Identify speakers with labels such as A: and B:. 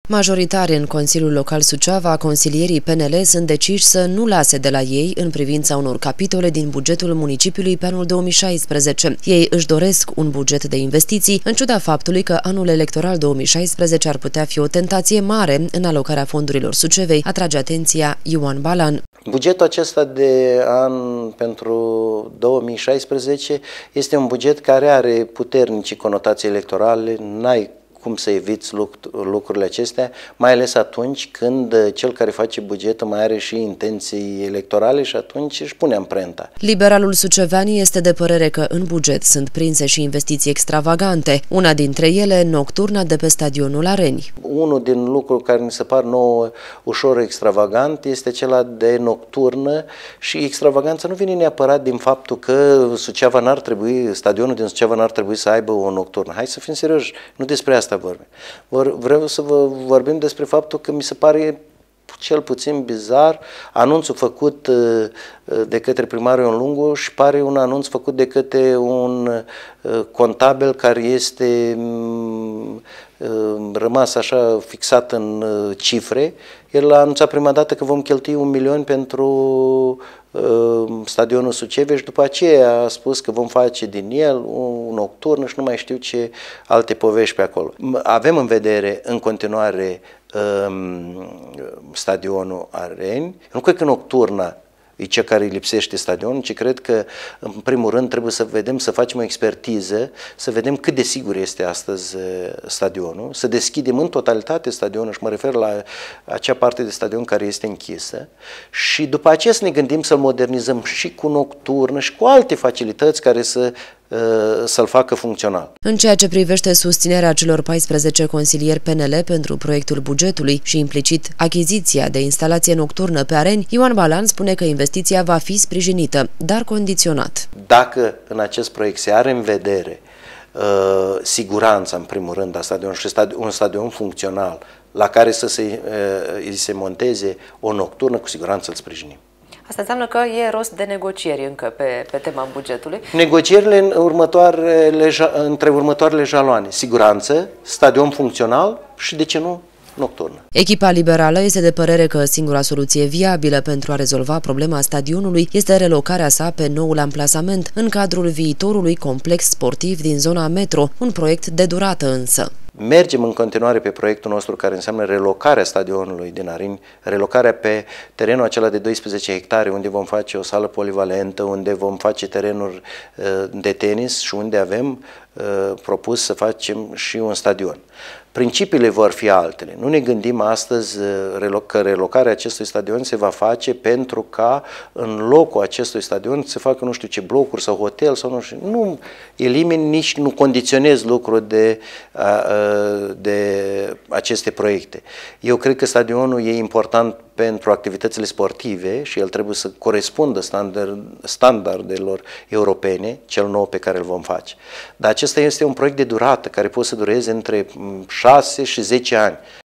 A: Majoritari în Consiliul Local Suceava, consilierii PNL sunt deciși să nu lase de la ei în privința unor capitole din bugetul municipiului pe anul 2016. Ei își doresc un buget de investiții, în ciuda faptului că anul electoral 2016 ar putea fi o tentație mare în alocarea fondurilor Sucevei, atrage atenția Ioan Balan.
B: Bugetul acesta de an pentru 2016 este un buget care are puternice conotații electorale, n-ai cum să eviți lucrurile acestea, mai ales atunci când cel care face bugetul mai are și intenții electorale și atunci își pune amprenta.
A: Liberalul sucevean este de părere că în buget sunt prinse și investiții extravagante, una dintre ele nocturna de pe stadionul Areni.
B: Unul din lucruri care mi se par nouă ușor extravagant este acela de nocturnă și extravaganța nu vine neapărat din faptul că Suceava n-ar trebui, stadionul din Suceava n-ar trebui să aibă o nocturnă. Hai să fim serioși, nu despre asta vorbim. Vreau să vă vorbim despre faptul că mi se pare cel puțin bizar anunțul făcut de către primarul Ion Lungu și pare un anunț făcut de către un contabil care este rămas așa fixat în cifre. El a anunțat prima dată că vom cheltui 1 milion pentru stadionul Sucevei și după aceea a spus că vom face din el un nocturn și nu mai știu ce alte povești pe acolo. Avem în vedere în continuare stadionul Areni. Nu cred că nocturna e cea care îi lipsește stadionul, ci cred că, în primul rând, trebuie să vedem, să facem o expertiză, să vedem cât de sigur este astăzi stadionul, să deschidem în totalitate stadionul, și mă refer la acea parte de stadion care este închisă, și după aceea să ne gândim să-l modernizăm și cu nocturnă și cu alte facilități care să-l facă funcțional.
A: În ceea ce privește susținerea celor 14 consilieri PNL pentru proiectul bugetului și implicit achiziția de instalație nocturnă pe Areni, Ioan Balan spune că investiția va fi sprijinită, dar condiționat.
B: Dacă în acest proiect se are în vedere siguranța, în primul rând, a stadionului și un stadion funcțional la care să se monteze o nocturnă, cu siguranță îl sprijinim.
C: Asta înseamnă că e rost de negocieri încă pe tema bugetului.
B: Negocierile între următoarele jaloane: siguranță, stadion funcțional și, de ce nu, nocturnă.
A: Echipa liberală este de părere că singura soluție viabilă pentru a rezolva problema stadionului este relocarea sa pe noul amplasament în cadrul viitorului complex sportiv din zona metro, un proiect de durată însă.
B: Mergem în continuare pe proiectul nostru care înseamnă relocarea stadionului din Areni, relocarea pe terenul acela de 12 hectare unde vom face o sală polivalentă, unde vom face terenuri de tenis și unde avem propus să facem și un stadion. Principiile vor fi altele. Nu ne gândim astăzi că relocarea acestui stadion se va face pentru ca în locul acestui stadion să facă nu știu ce blocuri sau hotel sau nu știu. Nu elimin, nici nu condiționez lucruri de aceste proiecte. Eu cred că stadionul e important pentru activitățile sportive și el trebuie să corespundă standardelor europene, cel nou pe care îl vom face. Dar acesta este un proiect de durată care poate să dureze între 6 și 10 ani.